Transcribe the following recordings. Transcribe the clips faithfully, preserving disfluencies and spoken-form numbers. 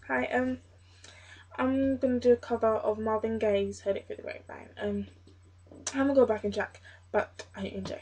Hi, um, I'm gonna do a cover of Marvin Gaye's "Heard It Through the Grapevine." Um, I'm gonna go back and check, but I enjoy.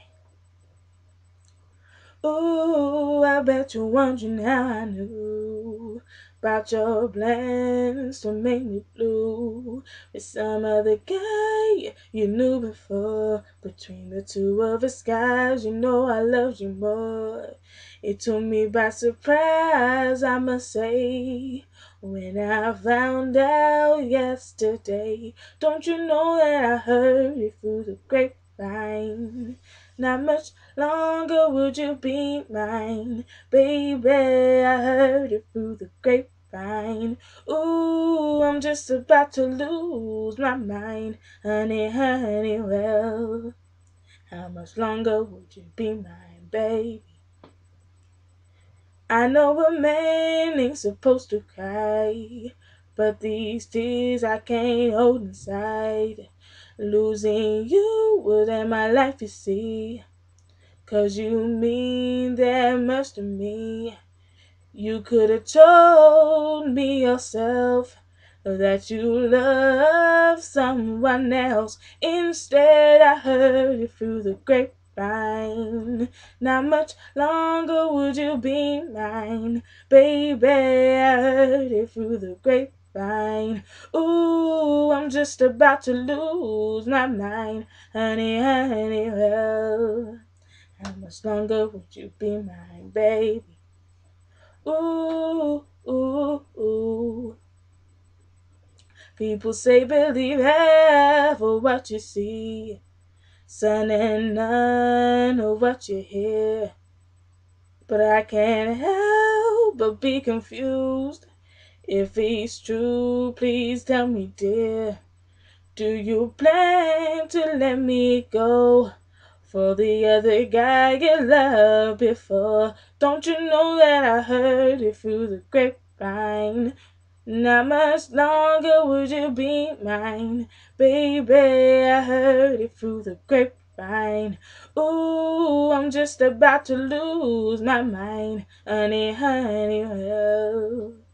Ooh, I bet you're wondering how I knew about your plans to make me blue with some other guy you knew before. Between the two of us guys, you know I loved you more. It took me by surprise, I must say, when I found out yesterday. Don't you know that I heard it through the grapevine? Not much longer would you be mine, baby? I heard it through the grapevine. Ooh, I'm just about to lose my mind, honey, honey, well, how much longer would you be mine, baby? I know a man ain't supposed to cry, but these tears I can't hold inside. Losing you would end my life, you see. 'Cause you mean that much to me. You could have told me yourself that you love someone else. Instead, I heard it through the grapevine. Not much longer would you be mine, baby. I heard it through the grapevine. Ooh, I'm just about to lose my mind, honey, honey, well, how much longer would you be mine, baby? Ooh, ooh, ooh. People say believe half of what you see, son, and none of what you hear. But I can't help but be confused. If it's true, please tell me, dear. Do you plan to let me go for the other guy you loved before? Don't you know that I heard it through the grapevine? Not much longer would you be mine, baby. I heard it through the grapevine. Ooh, I'm just about to lose my mind, honey, honey, well,